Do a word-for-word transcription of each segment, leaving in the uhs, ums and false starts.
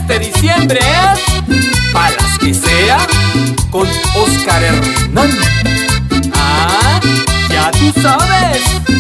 Este diciembre es para las que sea con Oscar Hernán. Ah, ya tú sabes.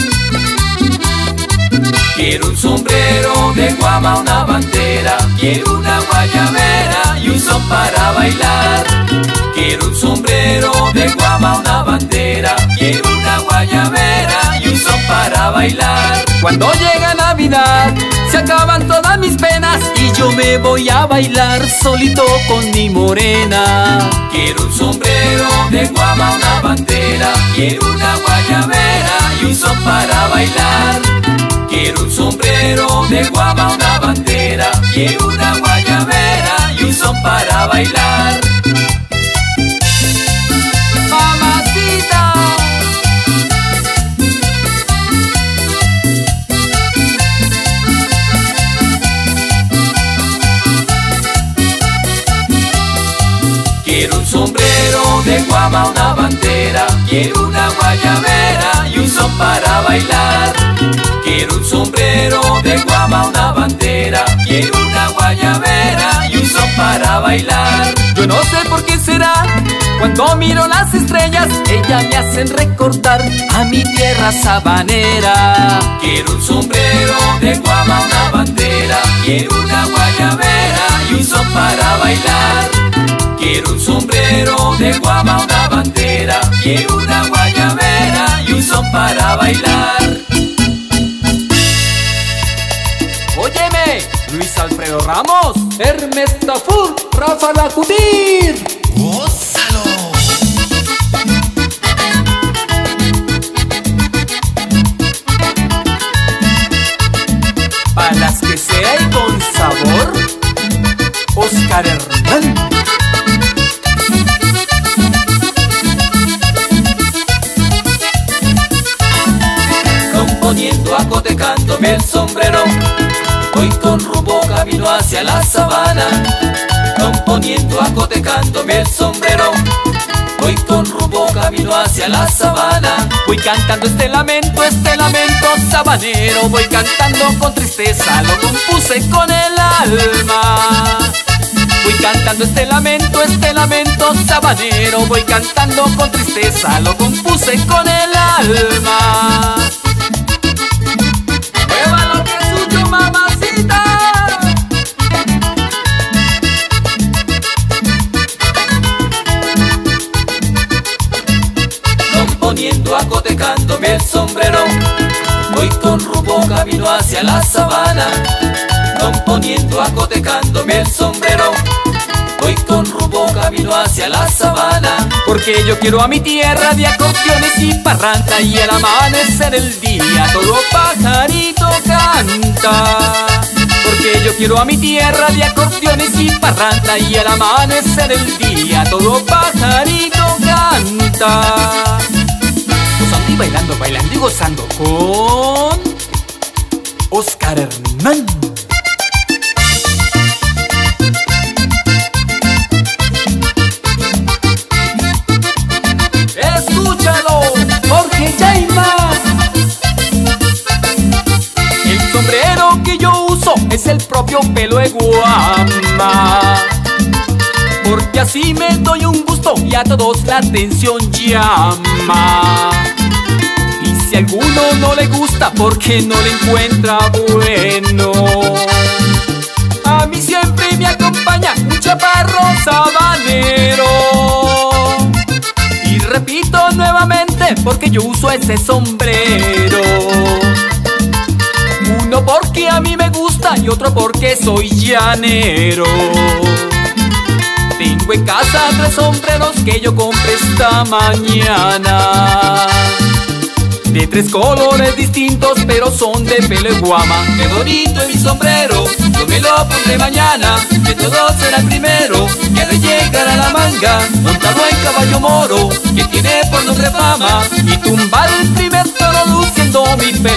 Quiero un sombrero de guama, una bandera. Quiero una guayabera y un son para bailar. Quiero un sombrero de guama, una bandera. Quiero una guayabera y un son para bailar. Cuando llega Navidad se acaban todas mis penas y yo me voy a bailar solito con mi morena. Quiero un sombrero de guama, una bandera. Quiero una guayabera y un son para bailar. Quiero un sombrero de guama, una bandera. Quiero una guayabera y un son para bailar. Mamacita. Quiero un sombrero de guama, una bandera. Quiero una guayabera y un son para bailar. Quiero un sombrero de guama, una bandera. Quiero una guayabera y un son para bailar. Yo no sé por qué será, cuando miro las estrellas ellas me hacen recordar a mi tierra sabanera. Quiero un sombrero de guama, una bandera. Quiero una guayabera y un son para bailar. Quiero un sombrero de guama, una bandera. Quiero una guayabera y un son para bailar. Óyeme, Luis Alfredo Ramos, Hermes Tafur, Rafa Lacutir. ¡Gózalo! Para las que sea y con sabor, Oscar Hernán. Componiendo, acotecándome el sombrero, voy con rumbo camino hacia la sabana. Componiendo, acotecándome el sombrero, voy con rumbo camino hacia la sabana. Voy cantando este lamento, este lamento sabanero. Voy cantando con tristeza, lo compuse con el alma. Voy cantando este lamento, este lamento sabanero. Voy cantando con tristeza, lo compuse con el alma. ¡Mueva lo que es suyo, mamacita! Componiendo, acotecándome el sombrero, voy con rumbo camino hacia la sabana. Componiendo, acotecándome el sombrero, voy con rumbo camino hacia la sabana. Porque yo quiero a mi tierra de acordeones y parranda, y al amanecer el día todo pajarito canta. Porque yo quiero a mi tierra de acordeones y parranda, y al amanecer el día todo pajarito canta. Gozando y bailando, bailando y gozando con Oscar Hernán. Escúchalo, Jorge Jaima. El sombrero que yo uso es el propio pelo de guama, porque así me doy un gusto y a todos la atención llama. Y si a alguno no le gusta porque no le encuentra bueno, a mí siempre me acompaña un chaparro sabanero. Y repito nuevamente porque yo uso ese sombrero. Uno porque a mí me gusta y otro porque soy llanero. Tengo en casa tres sombreros que yo compré esta mañana, de tres colores distintos pero son de pelo de guama. Qué bonito es mi sombrero, yo me lo pondré mañana. De todos será el primero que ha de llegar a la manga, montado en caballo moro, que tiene por nombre fama, y tumbar el primer toro luciendo mi pelo